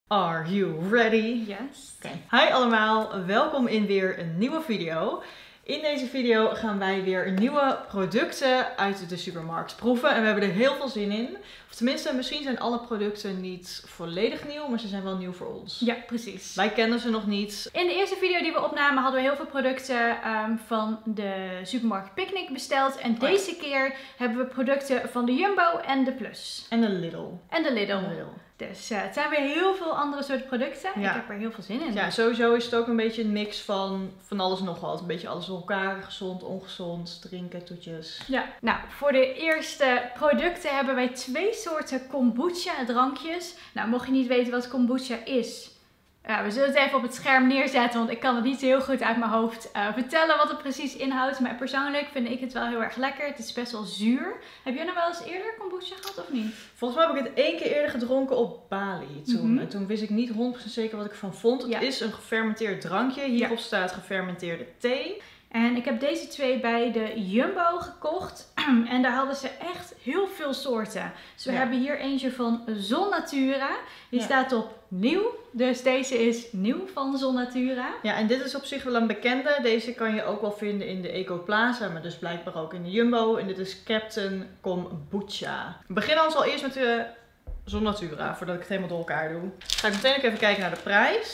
Are you ready? Yes. Okay. Hi allemaal, welkom in weer een nieuwe video. In deze video gaan wij weer nieuwe producten uit de supermarkt proeven. En we hebben er heel veel zin in. Of tenminste, misschien zijn alle producten niet volledig nieuw, maar ze zijn wel nieuw voor ons. Ja, precies. Wij kennen ze nog niet. In de eerste video die we opnamen hadden we heel veel producten van de supermarkt Picnic besteld. En deze keer hebben we producten van de Jumbo en de Plus. En de Lidl. En de Lidl. Dus het zijn weer heel veel andere soorten producten. Ja. Ik heb er heel veel zin in. Ja, sowieso is het ook een beetje een mix van alles en nog wat. Een beetje alles door elkaar. Gezond, ongezond, drinken, toetjes. Ja, nou voor de eerste producten hebben wij 2 soorten kombucha drankjes. Nou, mocht je niet weten wat kombucha is, we zullen het even op het scherm neerzetten, want ik kan het niet heel goed uit mijn hoofd vertellen wat het precies inhoudt. Maar persoonlijk vind ik het wel heel erg lekker. Het is best wel zuur. Heb jij nog wel eens eerder kombucha gehad of niet? Volgens mij heb ik het 1 keer eerder gedronken op Bali toen. En toen wist ik niet 100% zeker wat ik ervan vond. Het is een gefermenteerd drankje. Hierop staat gefermenteerde thee. En ik heb deze 2 bij de Jumbo gekocht. En daar hadden ze echt heel veel soorten. Dus we hebben hier eentje van Zonnatura. Die staat op nieuw. Dus deze is nieuw van Zonnatura. Ja, en dit is op zich wel een bekende. Deze kan je ook wel vinden in de Ecoplaza. Maar dus blijkbaar ook in de Jumbo. En dit is Captain Kombucha. We beginnen ons al eerst met de Zonnatura, voordat ik het helemaal door elkaar doe. Ga ik meteen ook even kijken naar de prijs.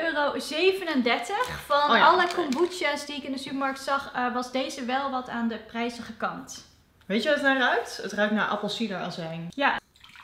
€2,37. Van alle kombucha's die ik in de supermarkt zag, was deze wel wat aan de prijzige kant. Weet je wat het naar ruikt? Het ruikt naar appelsiederazijn. Ja.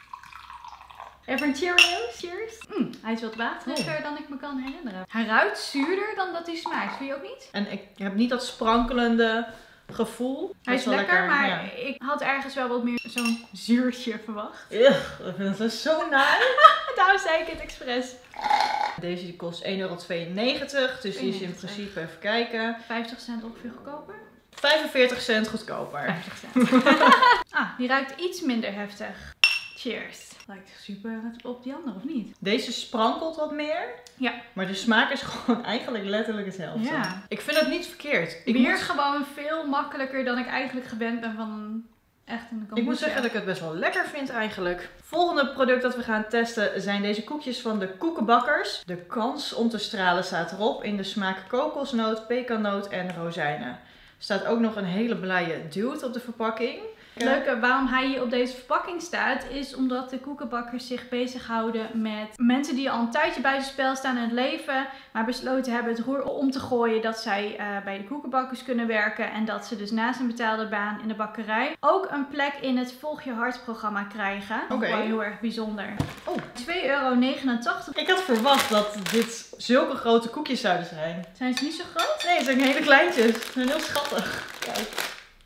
Even een Cheerios. Cheers. Hij is wat wateriger dan ik me kan herinneren. Hij ruikt zuurder dan dat hij smaakt. Vind je ook niet? En ik heb niet dat sprankelende gevoel. Hij is lekker, maar ik had ergens wel wat meer zo'n zuurtje verwacht. Ugh, ik vind het zo naar. Daarom zei ik het expres. Deze die kost €1,92. Dus die is in principe, even kijken, 50 cent ongeveer goedkoper. 45 cent goedkoper. 50 cent. Die ruikt iets minder heftig. Cheers. Lijkt super op die andere, of niet? Deze sprankelt wat meer. Ja. Maar de smaak is gewoon eigenlijk letterlijk hetzelfde. Ja. Ik vind het niet verkeerd. Gewoon veel makkelijker dan ik eigenlijk gewend ben van echt een kombucha. Ik moet zeggen dat ik het best wel lekker vind eigenlijk. Volgende product dat we gaan testen zijn deze koekjes van de Koekenbakkers. De kans om te stralen staat erop in de smaak kokosnoot, pekannoot en rozijnen. Er staat ook nog een hele blije dude op de verpakking. Het leuke waarom hij hier op deze verpakking staat, is omdat de koekenbakkers zich bezighouden met mensen die al een tijdje buitenspel staan in het leven, maar besloten hebben het roer om te gooien, dat zij bij de koekenbakkers kunnen werken en dat ze dus naast een betaalde baan in de bakkerij ook een plek in het Volg je Hart programma krijgen. Ook wel heel erg bijzonder. Oh. €2,89. Ik had verwacht dat dit zulke grote koekjes zouden zijn. Zijn ze niet zo groot? Nee, het zijn hele kleintjes. Ze zijn heel schattig. Kijk.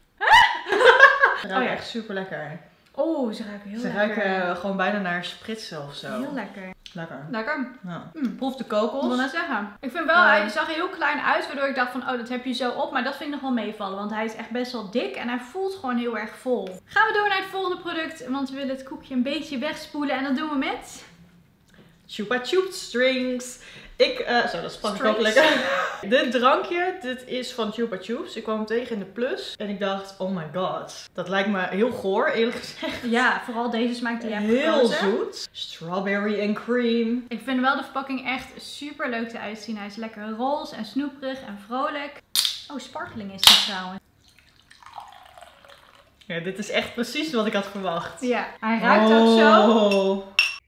Ze ruiken echt super lekker. Oh, ze ruiken heel Ze lekker. ruiken gewoon bijna naar spritsen of zo. Heel lekker. Lekker. Lekker. Ja. Proef de kokos. Ik wil net zeggen. Ik vind wel, hij zag heel klein uit, waardoor ik dacht van, oh, dat heb je zo op. Maar dat vind ik nog wel meevallen, want hij is echt best wel dik en hij voelt gewoon heel erg vol. Gaan we door naar het volgende product, want we willen het koekje een beetje wegspoelen. En dat doen we met Chupa Chups Strings. Zo, dat sprak ik ook lekker. Dit drankje, dit is van Chupa Chups. Ik kwam hem tegen in de Plus. En ik dacht, oh my god. Dat lijkt me heel goor, eerlijk gezegd. Ja, vooral deze smaak die je hebt heel gekozen. zoet. Strawberry en cream. Ik vind wel de verpakking echt super leuk eruit zien. Hij is lekker roze en snoeperig en vrolijk. Oh, sparkling is die trouwens. Ja, dit is echt precies wat ik had verwacht. Ja, hij ruikt ook zo.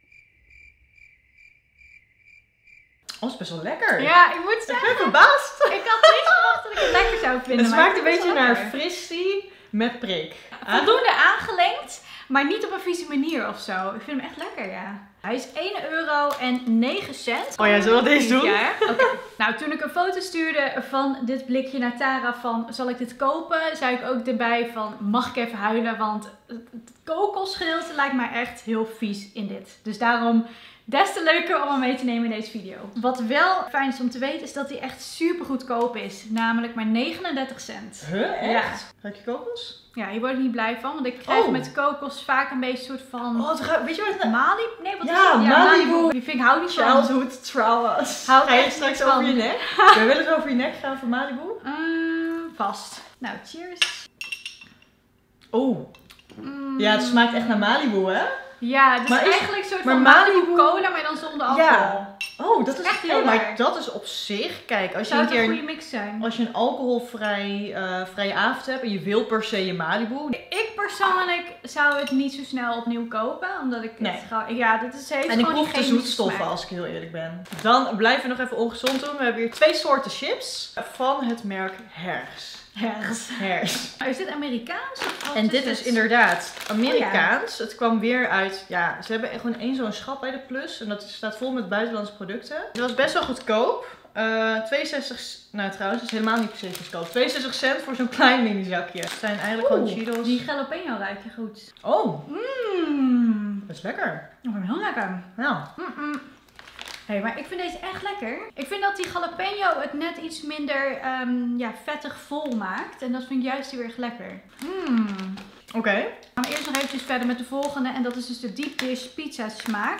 Oh, is best wel lekker. Ja, ik moet zeggen. Ik ben verbaasd. Ik had niet verwacht dat ik het lekker zou vinden. Het maar smaakt ik een vind het beetje wel naar lekker. fristie met prik. Voldoende aangelengd, maar niet op een vieze manier of zo. Ik vind hem echt lekker, ja. Hij is €1,09. Oh ja, zullen we deze doen? Ja, oké. Nou, toen ik een foto stuurde van dit blikje naar Tara van, zal ik dit kopen? Zei ik ook erbij van, mag ik even huilen? Want het kokosgedeelte lijkt mij echt heel vies in dit. Dus daarom des te leuker om hem mee te nemen in deze video. Wat wel fijn is om te weten is dat hij echt super goedkoop is. Namelijk maar 39 cent. Huh? Echt? Ja. Ruik je kokos? Ja, hier word ik niet blij van. Want ik krijg met kokos vaak een beetje een soort van... Oh, weet je wat het Malibu? Nee, wat is Ja, dat? Malibu. Die vind ik, hou niet van. Childhood traumas. Hou Ga je echt straks niet over van. je nek? Wil je wel eens over je nek gaan voor Malibu? Vast. Nou, cheers. Oh. Ja, het smaakt echt naar Malibu, hè? Ja, het is Maar eigenlijk een soort maar van Malibu Malibu cola, maar dan zonder alcohol. Ja. Oh, dat is echt heel maar lekker. dat is op zich. Kijk, als je Zou een het een keer goede mix zijn? als je een alcoholvrije avond hebt en je wil per se je Malibu. Ik persoonlijk zou het niet zo snel opnieuw kopen, omdat ik Nee. het gewoon... Ja, dit is heeft En ik gewoon proef die de chemische zoetstoffen, smaak. als ik heel eerlijk ben. Dan blijven we nog even ongezond doen. We hebben hier 2 soorten chips van het merk Hers. Hers. Is dit Amerikaans? Of wat En dit het? is inderdaad Amerikaans. Het kwam weer uit, ja, ze hebben echt gewoon één zo'n schap bij de Plus. En dat staat vol met buitenlandse producten. Het was best wel goedkoop. 62, nou trouwens, dat is helemaal niet per se goedkoop. 62 cent voor zo'n klein minizakje. Het zijn eigenlijk gewoon Cheetos. Die jalapeno ruik je goed. Oh, Mmm. dat is lekker. Dat is heel lekker. Ja. Hé, maar ik vind deze echt lekker. Ik vind dat die jalapeno het net iets minder vettig vol maakt. En dat vind ik juist heel erg lekker. Oké. We gaan eerst nog eventjes verder met de volgende. En dat is dus de deep dish pizza smaak.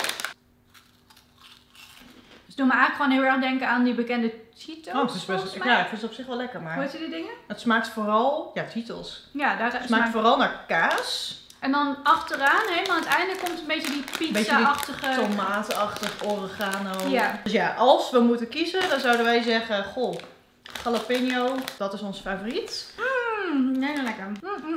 Dus doe me eigenlijk gewoon heel erg denken aan die bekende Cheetos. Oh, het is best, volgens mij. ja, ik vind het op zich wel lekker, Hoe maar heet die dingen? het smaakt vooral, ja, Cheetos. Ja, daar Het smaakt vooral naar kaas. En dan achteraan, helemaal aan het einde, komt een beetje die pizza-achtige... Tomatenachtig, oregano. Ja. Dus ja, als we moeten kiezen, dan zouden wij zeggen, goh, jalapeno, dat is ons favoriet. Nee, lekker.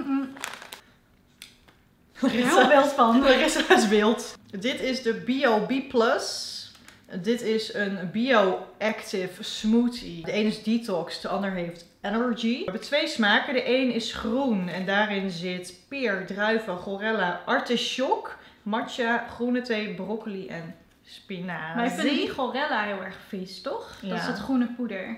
Heel wild van. De rest is wild. Dit is de BioB Plus. Dit is een bio-active smoothie. De ene is detox, de ander heeft energy. We hebben 2 smaken. De een is groen en daarin zit peer, druiven, gorella, artichok, matcha, groene thee, broccoli en spinazie. Maar ik vind die gorella heel erg vies, toch? Ja. Dat is het groene poeder.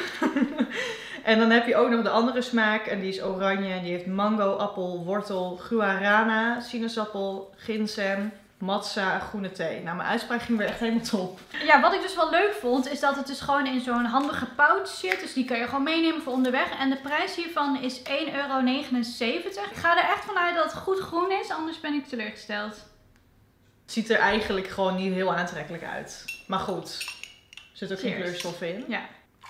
En dan heb je ook nog de andere smaak en die is oranje. En die heeft mango, appel, wortel, guarana, sinaasappel, ginseng, matza en groene thee. Nou, mijn uitspraak ging weer echt helemaal top. Ja, wat ik dus wel leuk vond, is dat het dus gewoon in zo'n handige pouch zit. Dus die kan je gewoon meenemen voor onderweg. En de prijs hiervan is €1,79. Ik ga er echt vanuit dat het goed groen is, anders ben ik teleurgesteld. Het ziet er eigenlijk gewoon niet heel aantrekkelijk uit. Maar goed, er zit ook geen Cheers. kleurstof in. Ja.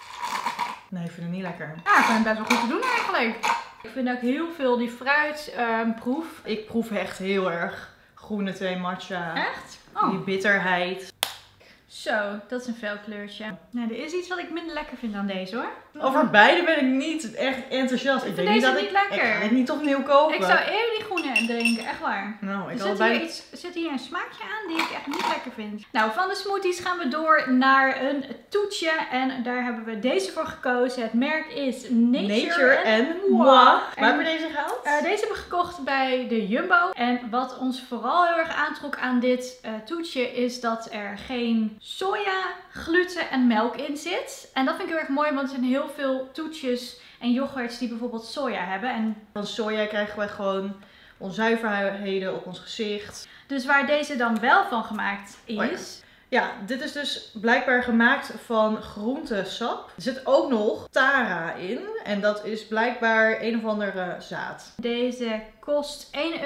Nee, ik vind het niet lekker. Ja, ik vind het best wel goed te doen eigenlijk. Ik vind ook heel veel die fruit proef. Ik proef echt heel erg groene thee, matcha. Echt? Die Oh. bitterheid. Zo, dat is een fel kleurtje. Nou, er is iets wat ik minder lekker vind dan deze hoor. Over beide ben ik niet echt enthousiast. Ik denk vind deze dat niet lekker. Ik ga dit niet opnieuw kopen. Ik zou eerder die groene drinken, echt waar. Nou, ik Er had zit hier een smaakje aan die ik echt niet lekker vind. Nou, van de smoothies gaan we door naar een toetje. En daar hebben we deze voor gekozen. Het merk is Nature en Moi. Waar En, hebben we deze gehaald? deze hebben we gekocht bij de Jumbo. En wat ons vooral heel erg aantrok aan dit toetje is dat er geen soja, gluten en melk in zit. En dat vind ik heel erg mooi, want er zijn heel veel toetjes en yoghurts die bijvoorbeeld soja hebben. En Van soja krijgen wij gewoon onzuiverheden op ons gezicht. dus waar deze dan wel van gemaakt is... Oh ja. Ja, dit is dus blijkbaar gemaakt van groentesap. Er zit ook nog tara in. En dat is blijkbaar een of andere zaad. Deze kost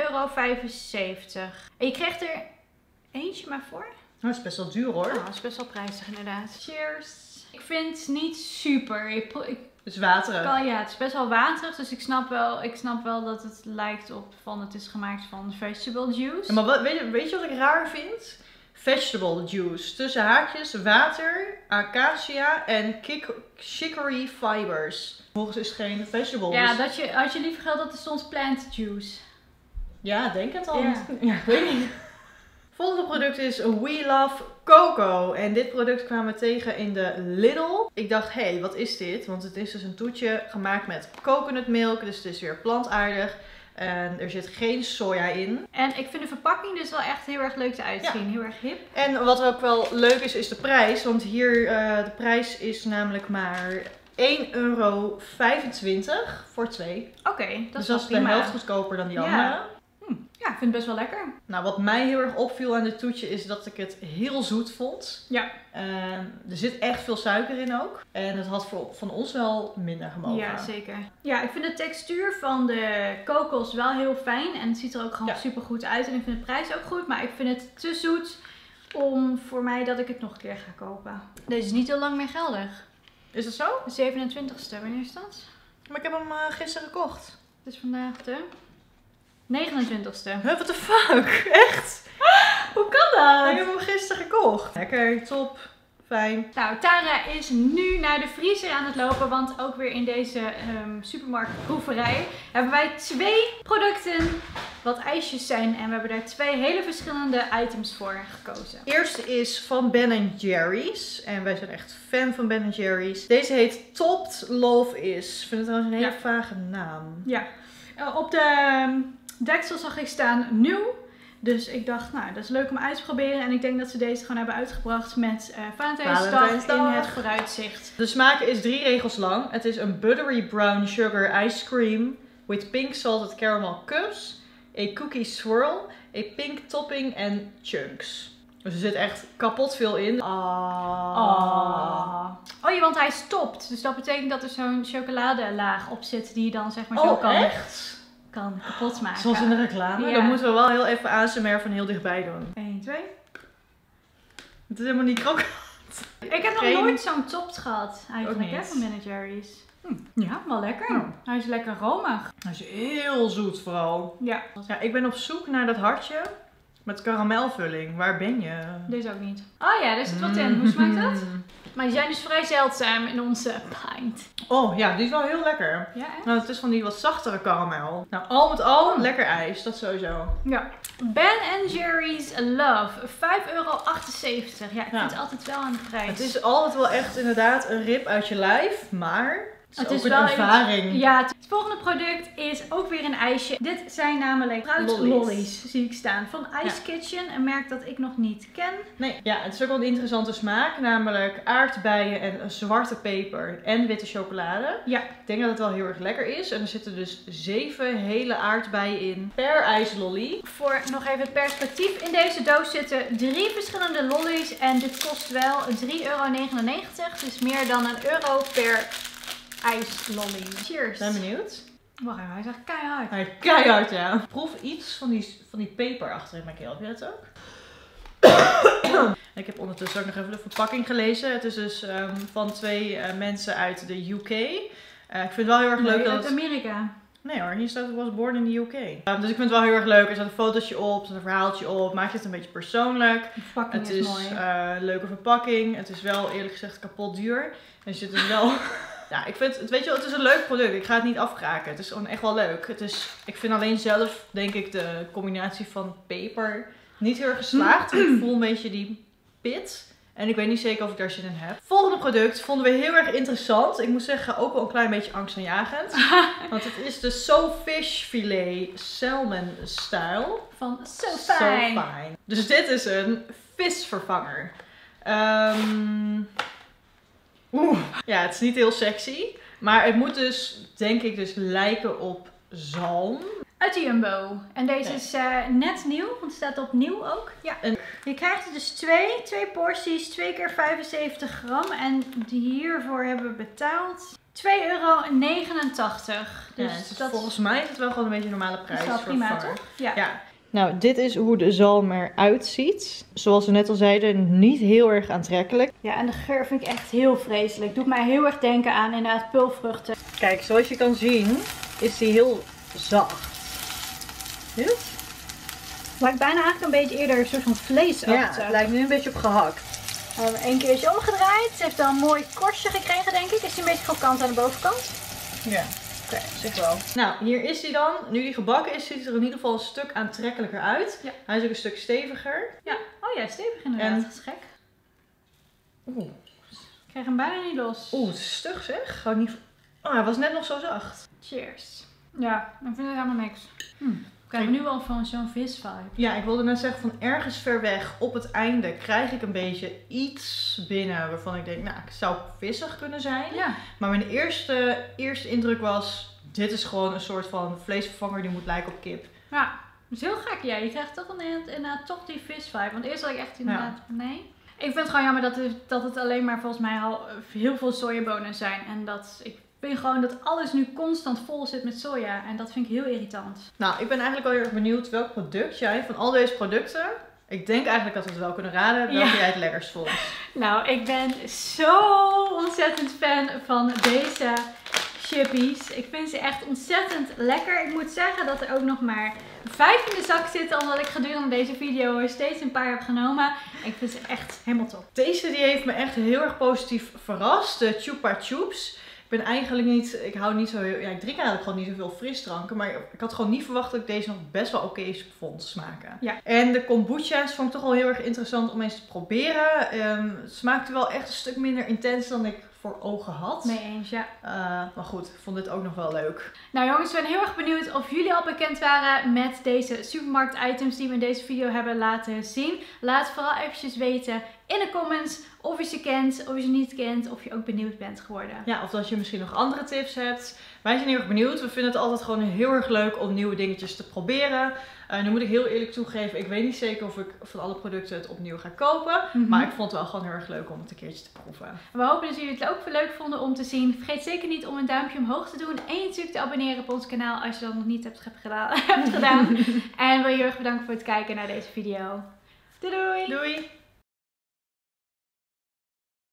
€1,75. En je krijgt er eentje maar voor. Dat is best wel duur hoor. Oh, dat is best wel prijzig inderdaad. Cheers. Ik vind het niet super. Het is waterig. Ja, het is best wel waterig. Dus ik snap wel dat het lijkt op van het is gemaakt van vegetable juice. Ja, maar weet je wat ik raar vind? Vegetable juice. Tussen haakjes, water, acacia en chicory fibers. Volgens is het geen vegetable. Ja, dus- had je liever gehad dat er stond plant juice. Ja, denk het al. Ja. Ja, ik weet niet. Volgende product is We Love Coco. En dit product kwamen we tegen in de Lidl. Ik dacht, hé, wat is dit? Want het is dus een toetje gemaakt met coconutmilk. Dus het is weer plantaardig. En er zit geen soja in. En ik vind de verpakking dus wel echt heel erg leuk eruit zien. Heel erg hip. En wat ook wel leuk is de prijs. Want hier, de prijs is namelijk maar €1,25 voor 2. Oké, dat Dus is dat wel is de prima. helft goedkoper dan die Ja. andere. Ja, ik vind het best wel lekker. Nou, wat mij heel erg opviel aan dit toetje is dat ik het heel zoet vond. Ja. Er zit echt veel suiker in ook. En het had van ons wel minder gemogen. Ja, zeker. Ja, ik vind de textuur van de kokos wel heel fijn. En het ziet er ook gewoon super goed uit. En ik vind de prijs ook goed. Maar ik vind het te zoet om voor mij dat ik het nog een keer ga kopen. Deze is niet heel lang meer geldig. Is dat zo? De 27e, wanneer is dat? Maar ik heb hem gisteren gekocht. Het is vandaag de 29e. Huh, what the fuck? Echt? kan dat? Ik heb hem gisteren gekocht. Lekker, top, fijn. Nou, Tara is nu naar de vriezer aan het lopen, want ook weer in deze supermarktproeverij hebben wij 2 producten wat ijsjes zijn en we hebben daar 2 hele verschillende items voor gekozen. Eerste is van Ben & Jerry's en wij zijn echt fan van Ben & Jerry's. Deze heet Topped Love Is. Ik vind het trouwens een hele vage naam. Ja, op de deksel zag ik staan nieuw. Dus ik dacht, nou, dat is leuk om uit te proberen. En ik denk dat ze deze gewoon hebben uitgebracht met Valentijnsdag in het vooruitzicht. De smaak is 3 regels lang. Het is een buttery brown sugar ice cream with pink salted caramel cups, a cookie swirl, a pink topping en chunks. Dus er zit echt kapot veel in. Oh ja, want hij stopt. Dus dat betekent dat er zo'n chocoladelaag op zit die je dan zeg maar zo kan kapot maken. Zoals in de reclame. Ja. Dan moeten we wel heel even ASMR van heel dichtbij doen. 1, 2. Het is helemaal niet krokant. Ik heb nog nooit zo'n topt gehad eigenlijk, Ook hè, niet. van Ben & Jerry's. Ja, wel lekker. Ja. Hij is lekker romig. Hij is heel zoet vooral. Ja, Ja, ik ben op zoek naar dat hartje met karamelvulling. Waar ben je? deze ook niet. Oh ja, daar zit wat in. Hoe smaakt dat? Mm. Maar die zijn dus vrij zeldzaam in onze pint. Oh ja, die is wel heel lekker. Ja, echt? Nou, het is van die wat zachtere karamel. Nou, al met al lekker ijs, dat sowieso. Ja. Ben & Jerry's Love. €5,78. Ja, ik vind het altijd wel aan de prijs. Het is altijd wel echt inderdaad een rip uit je lijf, maar het is ook een wel ervaring. Ja, het volgende product is ook weer een ijsje. Dit zijn namelijk fruitlollies, zie ik staan. Van Ice Kitchen, een merk dat ik nog niet ken. Nee, ja, het is ook wel een interessante smaak, namelijk aardbeien en zwarte peper en witte chocolade. Ja. Ik denk dat het wel heel erg lekker is. En er zitten dus 7 hele aardbeien in per ijslolly. Voor nog even het perspectief. In deze doos zitten 3 verschillende lollies. En dit kost wel €3,99. Dus meer dan €1 per ijslolly. Cheers. Ben benieuwd. Wacht even, hij zegt keihard. Hij is keihard, ja. Proef iets van die peper achter in mijn keel. Heb je dat ook? Ik heb ondertussen ook nog even de verpakking gelezen. Het is dus van 2 mensen uit de UK. Ik vind het wel heel erg leuk dat uit het... Amerika. Nee hoor, hier staat was born in the UK. Dus ik vind het wel heel erg leuk. Er staat een fotootje op, er staat een verhaaltje op. Maakt het een beetje persoonlijk. De verpakking Het is is mooi. een leuke verpakking. Het is wel eerlijk gezegd kapot duur. En er zit dus wel... Ja, ik vind het, weet je wel, het is een leuk product. Ik ga het niet afkraken. Het is gewoon echt wel leuk. Ik vind alleen zelf, denk ik, de combinatie van peper niet heel erg geslaagd. Ik voel een beetje die pit. En ik weet niet zeker of ik daar zin in heb. Volgende product vonden we heel erg interessant. Ik moet zeggen, ook wel een klein beetje angstaanjagend. Want het is de SoFish Filet Salmon Style. Van So Fine. So Fine. Dus dit is een visvervanger. Ja, het is niet heel sexy. Maar het moet dus, denk ik, dus lijken op zalm. Uit de Jumbo. En deze is net nieuw, want het staat op nieuw ook. Ja. Je krijgt er dus 2 porties, 2 keer 75 gram. En hiervoor hebben we betaald €2,89. Dus volgens mij is het wel gewoon een beetje een normale prijs. is wel prima, voor toch? Ja. Nou, dit is hoe de zalm eruit ziet. Zoals we net al zeiden, niet heel erg aantrekkelijk. Ja, en de geur vind ik echt heel vreselijk. Doet mij heel erg denken aan inderdaad pulvruchten. Kijk, zoals je kan zien, is die heel zacht. Zie je het? Het lijkt bijna eigenlijk een beetje eerder een soort van vleesachtig. Ja, het lijkt nu een beetje op gehakt. We hebben hem 1 keertje omgedraaid. Ze heeft al een mooi korstje gekregen, denk ik. Is hij een beetje krokant aan de bovenkant? Ja. Oké, zeg wel. Nou, hier is hij dan. Nu die gebakken is, ziet het er in ieder geval een stuk aantrekkelijker uit. Ja. Hij is ook een stuk steviger. Ja. Oh ja, stevig inderdaad. En- Dat is gek. Oeh, Ik krijg hem bijna niet los. het is stug zeg. Gewoon niet... Oh, hij was net nog zo zacht. Cheers. Ja, ik vind het helemaal niks. Ik krijg nu al van zo'n visvibe. Ja, ik wilde net zeggen van ergens ver weg op het einde krijg ik een beetje iets binnen waarvan ik denk, nou, het zou vissig kunnen zijn. Ja. Maar mijn eerste indruk was, dit is gewoon een soort van vleesvervanger die moet lijken op kip. Ja, dat is heel gek. Ja, je krijgt toch inderdaad toch die visvibe. Want eerst had ik echt inderdaad, nee. Ik vind het gewoon jammer dat het alleen maar volgens mij al heel veel sojabonen zijn. En ik vind gewoon dat alles nu constant vol zit met soja. En dat vind ik heel irritant. Nou, ik ben eigenlijk wel heel erg benieuwd welk product jij van al deze producten... Ik denk eigenlijk dat we het wel kunnen raden welke jij het lekkerst vond. chippies. Ik vind ze echt ontzettend lekker. Ik moet zeggen dat er ook nog maar 5 in de zak zitten, omdat ik gedurende deze video er steeds een paar heb genomen. Ik vind ze echt helemaal top. Deze die heeft me echt heel erg positief verrast. De Chupa Chups. Ik ben eigenlijk niet, ik hou niet zo heel, ja, ik drink eigenlijk gewoon niet zoveel frisdranken. Maar ik had gewoon niet verwacht dat ik deze nog best wel oké vond smaken. Ja. En de kombucha's vond ik toch wel heel erg interessant om eens te proberen. Het smaakte wel echt een stuk minder intens dan ik voor ogen had. Mee eens, ja. Maar goed, ik vond dit ook nog wel leuk. Nou jongens, ik ben heel erg benieuwd of jullie al bekend waren met deze supermarkt items die we in deze video hebben laten zien. Laat vooral eventjes weten in de comments of je ze kent, of je ze niet kent, of je ook benieuwd bent geworden. Ja, of dat je misschien nog andere tips hebt. Wij zijn heel erg benieuwd. We vinden het altijd gewoon heel erg leuk om nieuwe dingetjes te proberen. Nu moet ik heel eerlijk toegeven, ik weet niet zeker of ik van alle producten het opnieuw ga kopen. Maar ik vond het wel gewoon heel erg leuk om het een keertje te proeven. We hopen dat jullie het ook leuk vonden om te zien. Vergeet zeker niet om een duimpje omhoog te doen. En je natuurlijk te abonneren op ons kanaal als je dat nog niet hebt gedaan. En wil je heel erg bedanken voor het kijken naar deze video. Doei doei! Doei!